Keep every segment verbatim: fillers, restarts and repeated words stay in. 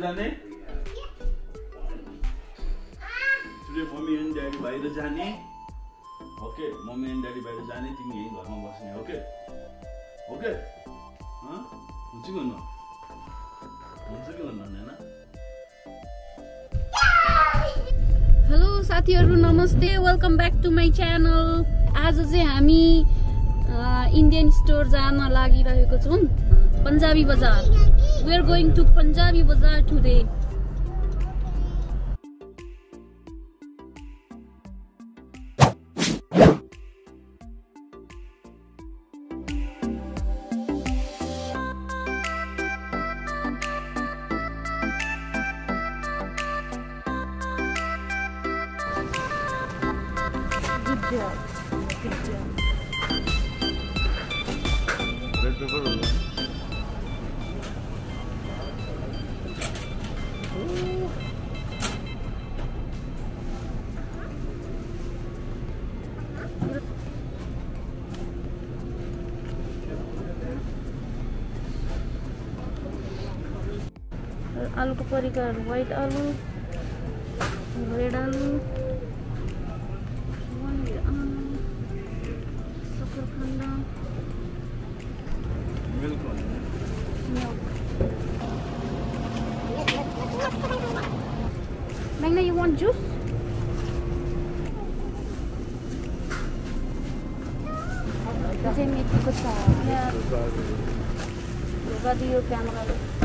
जाने today mummy and daddy बाहिर जाने ओके मम्मी एन्ड ड्याडी बाहिर जाने तिमी यही घरमा बस्ने ओके ओके हाँ हुन्छ कि हुन्न हुन्छ कि हुन्न हैन हेलो साथीहरु नमस्ते welcome back to my channel आज चाहिँ हामी इन्डियन स्टोर जान लागिरहेको छौं Punjabi Bazar we are going to Punjabi Bazar today Good job. Good job. Red pepper. आलू को परिकार व्हाइट आलू रेड आलू Milk. Milk. Magna, you want juice? Kasi may tikot sa yeah. Yoga di yung camera.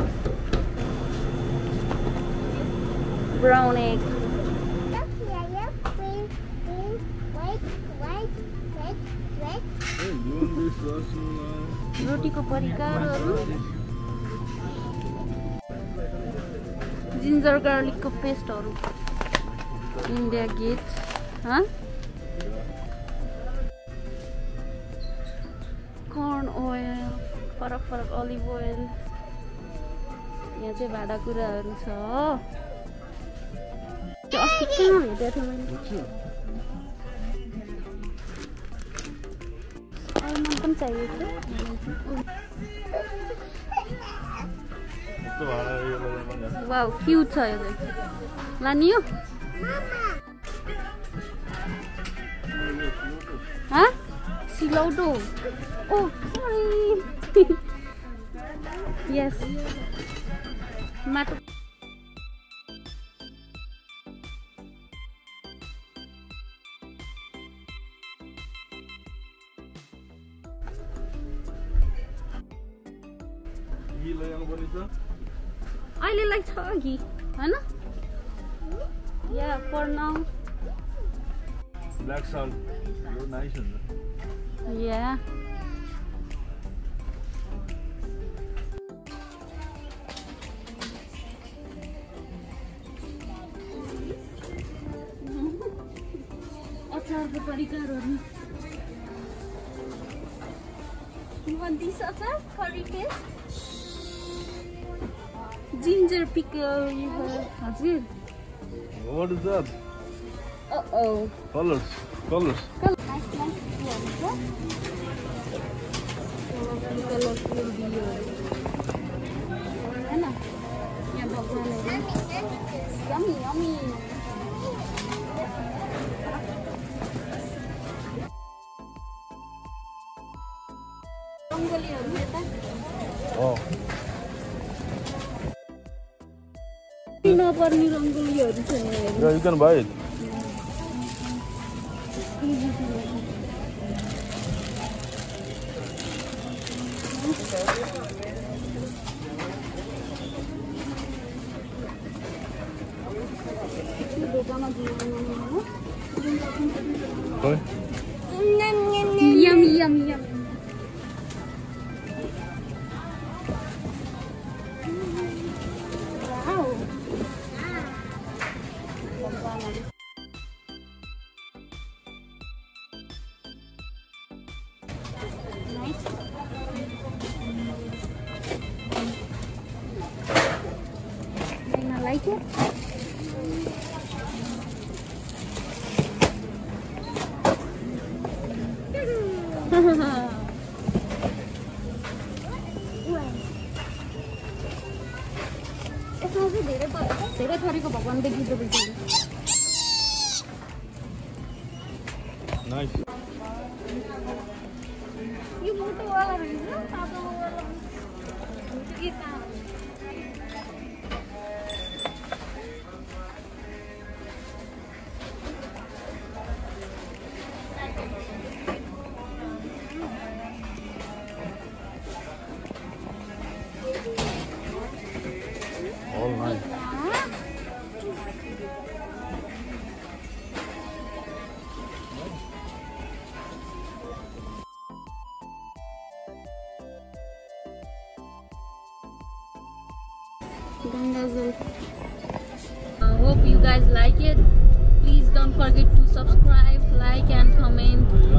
Brown egg. रोटी को परिकारहरु ginger garlic को पेस्टहरु India Gate हाँ corn oil फरक फरक अलिभ ओइल यहाँ चाहिँ भाँडाकुँडाहरु छ त्यो अस्ति कहाँ हेरेको थिएँ मैले अलमोन्ड पनि चाहिएको थियो वाउ क्यूट छ यो चाहिँ लानी हो हाँ सिलौटो ओ सरी यस माटो अहिलेलाई छ घि हैन या फर नाउ ब्ल्याक सल्ट यो नाइस हुन्छ या अचारको परिकारहरु You want this achar? Curry paste? Ginger pickle you have. Hazir. What is that? Uh oh. Colors. Colors. Colors. Nice, nice. Colorful video. है ना? ये भगवान है. Yummy, yummy. रंगोलीहरु यता. Oh. नपर्ने रंगोलीहरु छ यहाँ. Yeah, you can buy it. What? Yummy, yummy, yummy. Wow. Nice. I like it. यसमा चाहिँ धेरै धेरै थरीको भगवान देखिँदो रहेछ। नाइस। यो मोटोवाला रहेछ, तातोवाला के कहाँ All nice. I hope you guys like it. Please don't forget to subscribe, like and comment.